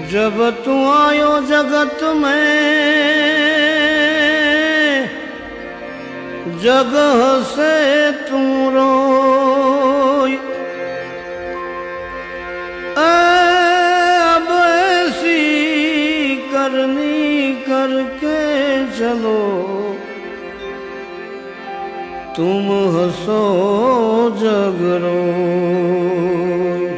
जब तू आयो जगत में जगह से तू रोई, अब ऐसी करनी करके चलो तुम हंसो जग रोई।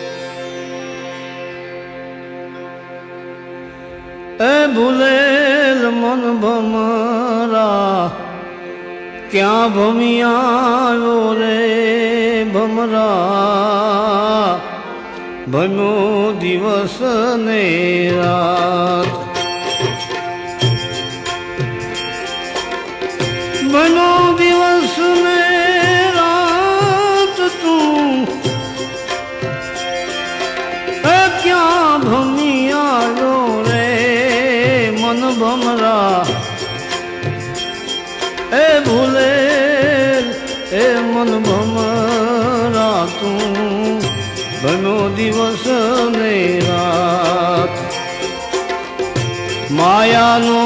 ए भुलेल मन भमरा क्या भमिया रे भमरा, भमो दिवस ने रात, भमो दिवस ने रात तू क्या भमिया रे मन भमरा। ए भूले ए मन भमरा तू भमो दिवस ने रात, माया नो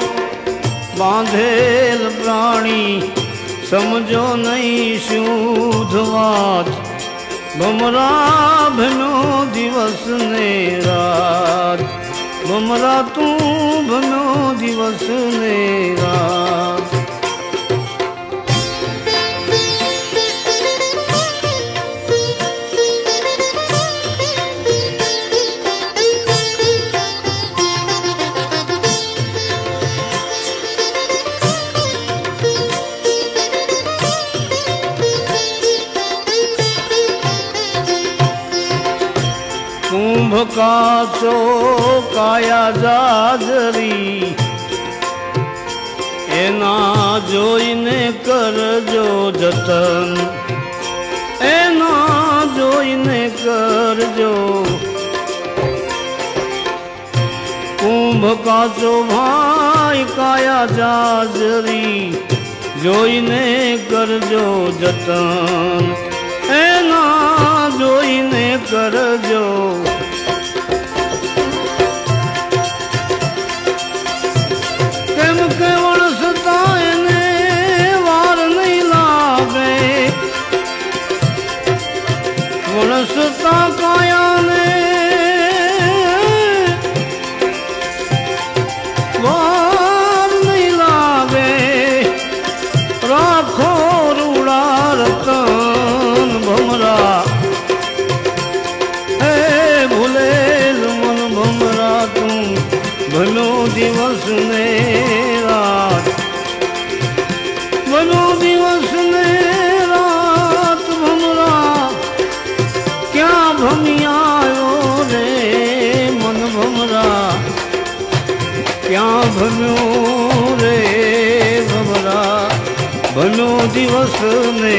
बांधेल प्राणी समझो नहीं शुद्ध बात, भमरा भमो दिवस ने रात, भमरा तू भमो दिवस ने रात। कुंभ का चो काया जाजरी एना जोईने करजो जतन, एना जोईने करजो। कुंभ का चो भाई काया जाजरी जोईने करजो जतन, एना जोईने करजो। केम के वणसता एने वार नहीं लागे, वणसता काया ने वार नहीं लागे, राखो रूड़ा रतन भमरा। ए भुलेल मन भमरा तू भलो दिवस ने रात, भलो दिवस ने रात भमरा क्या भमिया रे मन भमरा, क्या भम्यो रे भमरा भलो दिवस ने।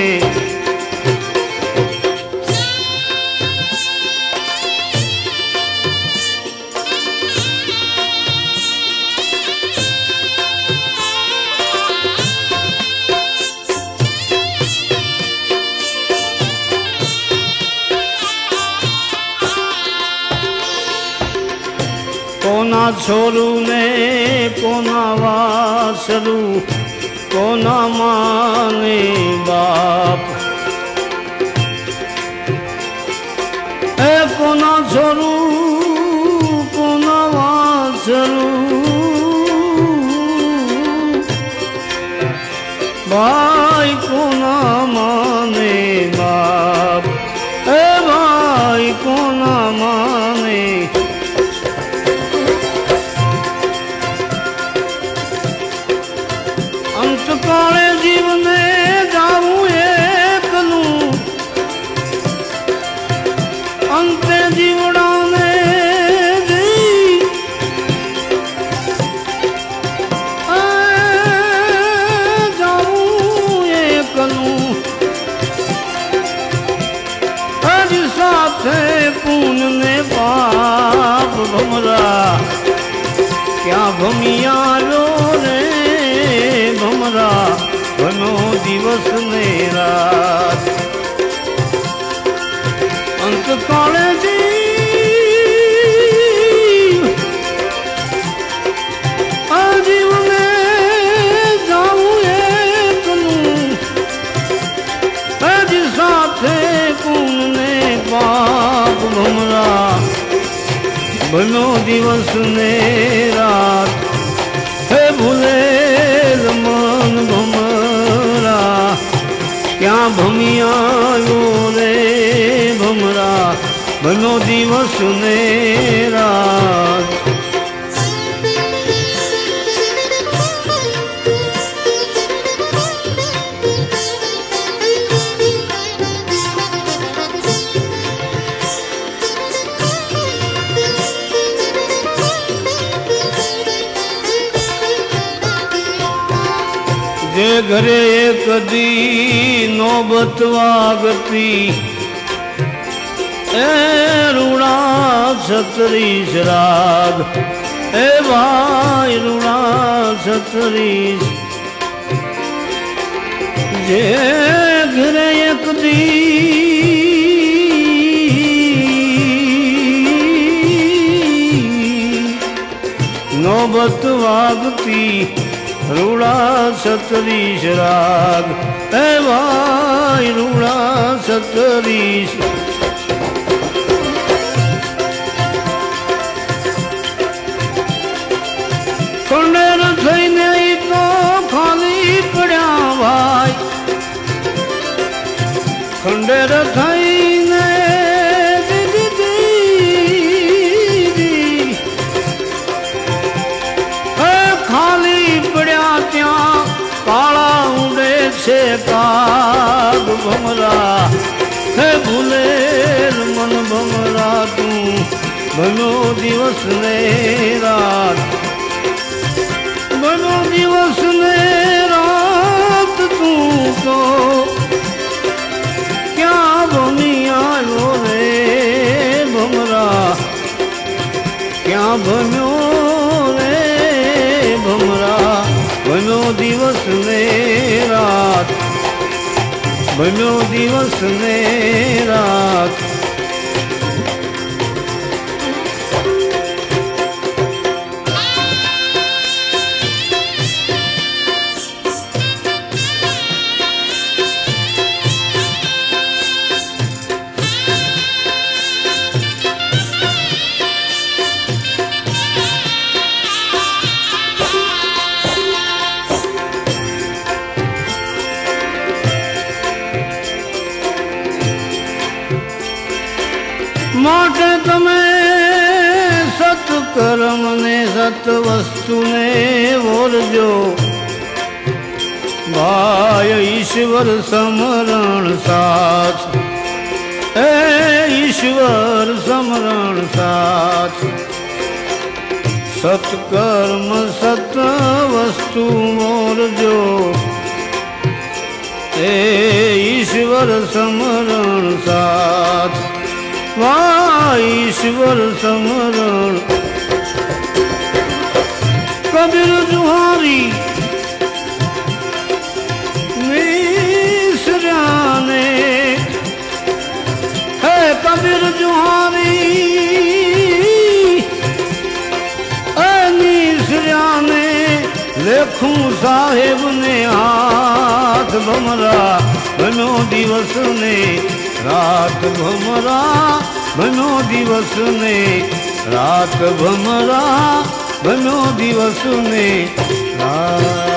कोना छोरू ने कोना वासरू कोना माने बाप, ए कोना छोरू कोना वासरू भाई कोना माने बाप, ए भाई कोना माने। अंत काले जीवने जाऊं एकलू, अंते जीवड़ा ने दी जाऊं एकलू, अज साथे पून ने पाप भमरा क्या भमिया रे भमरा भनो दिवस ने रात। अंत काले जी भम्यो दिवस ने रात हे भूलेल मन भमरा क्या भमिया रे भमरा भम्यो दिवस ने रात जे घरे एक दी नौबत वागती ए रूड़ा छत्रीस राग ए भाई रूड़ा छत्रीस जे घरे एक दी नौबत वागती रूड़ा सतरीश राग ए भाई रूड़ा सतरीश खंडेर थईने तो खाली पड़ा भाई खंडेर थईने काला उड़े से काग भमरा है भूलेर मन भमरा तू भम्यो दिवस ने रात भम्यो दिवस ने रात तू तो क्या भमिया रे भमरा क्या भम्यो रे भमरा भम्यो दिवस ने रात भम्यो दिवस ने रात मोटे तमे सत्कर्म ने सत वस्तु ने बोलजो भाई ईश्वर समरण साथ ए ईश्वर समरण साथ सत्कर्म सत वस्तु बोलजो ए ईश्वर समरण साथ वाह ईश्वर समरण कबीर जुहारी मिसराने है कबीर जुहारी मिसराने लेखूं साहेब ने हाथ भमरा भम्यो दिवस ने रात भमरा भम्यो दिवस ने रात भमरा भम्यो दिवस ने रात